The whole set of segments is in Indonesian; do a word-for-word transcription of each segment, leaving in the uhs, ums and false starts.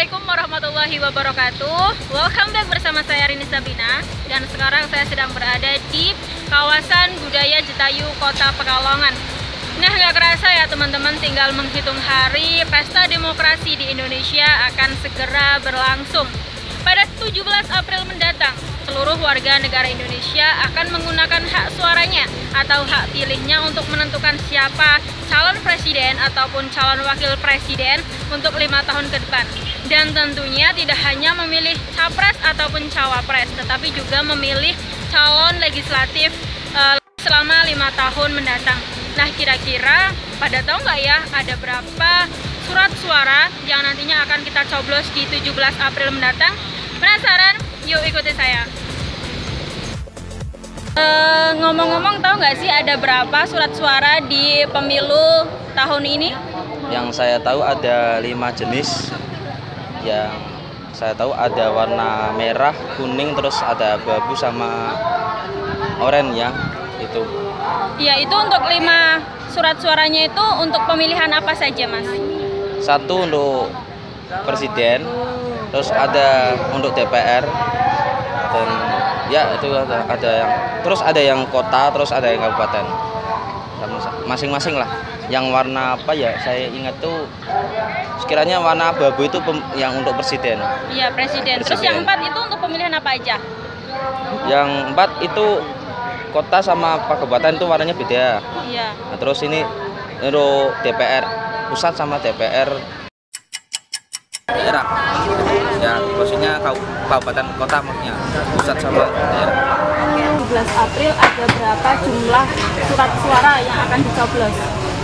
Assalamualaikum warahmatullahi wabarakatuh. Welcome back bersama saya Rini Sabrina. Dan sekarang saya sedang berada di kawasan budaya Jetayu, Kota Pekalongan. Nah, nggak kerasa ya teman-teman, tinggal menghitung hari pesta demokrasi di Indonesia akan segera berlangsung. Pada tujuh belas April mendatang, seluruh warga negara Indonesia akan menggunakan hak suaranya atau hak pilihnya untuk menentukan siapa calon presiden ataupun calon wakil presiden untuk lima tahun ke depan. Dan tentunya tidak hanya memilih capres ataupun cawapres, tetapi juga memilih calon legislatif uh, selama lima tahun mendatang. Nah, kira-kira pada tahu nggak ya ada berapa surat suara yang nantinya akan kita coblos di tujuh belas April mendatang? Penasaran? Yuk ikuti saya. Ngomong-ngomong, uh, tahu nggak sih ada berapa surat suara di pemilu tahun ini? Yang saya tahu ada lima jenis. Yang saya tahu ada warna merah, kuning, terus ada abu-abu sama oranye ya, itu. Ya, itu untuk lima surat suaranya itu untuk pemilihan apa saja, Mas? Satu untuk presiden, terus ada untuk D P R, dan ya itu ada, ada yang terus ada yang kota, terus ada yang kabupaten, masing-masing lah. Yang warna apa ya, saya ingat tuh sekiranya warna abu-abu itu pem, yang untuk presiden. Iya, presiden. presiden. Terus yang empat itu untuk pemilihan apa aja? Yang empat itu kota sama kabupaten itu warnanya beda. Iya. Nah, terus ini untuk D P R pusat sama D P R daerah. Ya, maksudnya kabupaten kota maksudnya pusat sama daerah. tujuh belas April ada berapa jumlah surat suara yang akan dicoblos?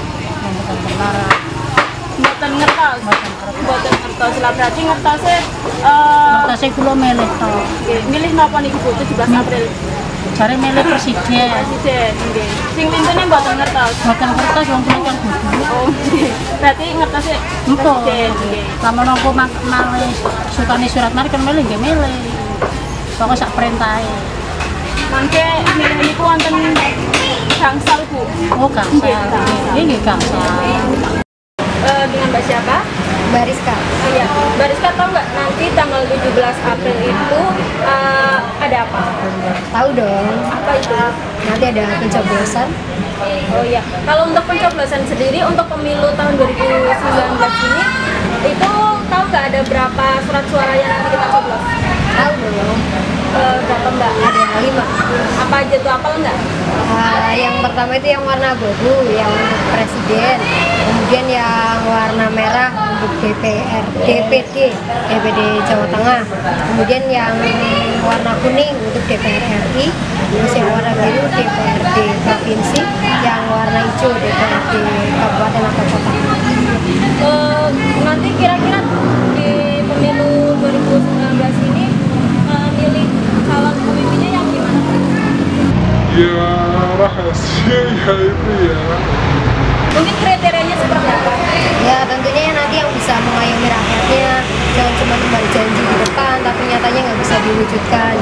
Mboten ngertos. Mboten ngertos. Lah berarti ngertose eh ngertose kula milih to. Nggih, milih napa niku Bu tujuh belas April? Jare milih presiden. Presiden, nggih. Sing lintene mboten ngertos. Mboten ngertos wong kula kan bodoh. Oh, nggih. Berarti ngertose presiden, nggih. Lamun napa malih sukane surat mari kan milih nggih milih. Pokoke sak perintahe. Mangke milih niku wonten gangsal Bu. Oh, gangsal. Nggih, nggih gangsal. Uh, dengan Mbak siapa? Mbak Rizka. Oh, iya. Mbak Rizka tahu nggak nanti tanggal tujuh belas April itu uh, ada apa? Tahu dong. Apa itu? Nanti ada pencoblosan. Oh iya. Kalau untuk pencoblosan sendiri untuk pemilu tahun dua ribu sembilan belas ini itu tahu nggak ada berapa surat suara yang nanti kita coblos? Tahu dong. Uh, berapa Mbak? Ada lima. Apa aja tuh, apal nggak? Uh, yang pertama itu yang warna abu-abu, yang untuk presiden. Kemudian yang warna merah untuk D P R, D P D, D P D Jawa Tengah. Kemudian yang warna kuning untuk D P R R I. Terus yang warna biru D P R D provinsi. Yang warna hijau D P R D kabupaten atau kota. Uh, nanti kira-kira di pemilu dua ribu sembilan belas ini uh, milih calon pemimpinnya yang gimana? Ya rahasia ya itu ya. Mungkin kriterianya seperti apa? Ya tentunya yang nanti yang bisa mengayomi rakyatnya, jangan cuma kembali janji di depan tapi nyatanya nggak bisa diwujudkan.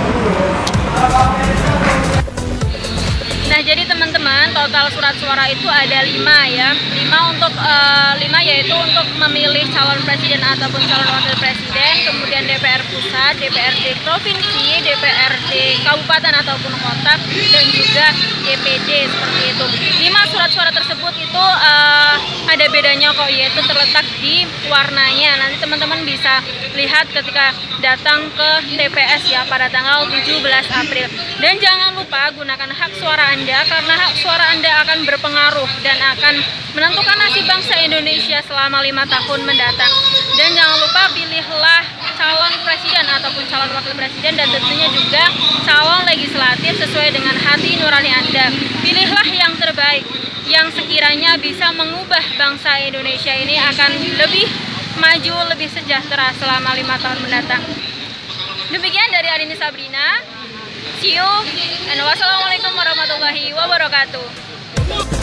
Nah, jadi teman-teman, total surat suara itu ada lima ya. Lima untuk uh, lima yaitu untuk memilih calon presiden ataupun calon wakil presiden, kemudian D P R pusat, D P R D provinsi, D P R D kabupaten ataupun kota, dan juga D P D seperti itu. Lima surat suara tersebut itu uh, ada bedanya kok, yaitu terletak di warnanya. Nanti teman-teman bisa lihat ketika datang ke T P S ya pada tanggal tujuh belas April. Dan jangan lupa gunakan hak suara Anda, karena hak suara Anda akan berpengaruh dan akan menentukan nasib bangsa Indonesia selama lima tahun mendatang. Dan jangan lupa pilihlah calon presiden ataupun calon wakil presiden, dan tentunya juga calon legislatif sesuai dengan hati nurani Anda. Pilihlah yang terbaik, yang sekiranya bisa mengubah bangsa Indonesia ini akan lebih maju, lebih sejahtera selama lima tahun mendatang. Demikian dari Arini Sabrina. See you and wassalamualaikum warahmatullahi wabarakatuh.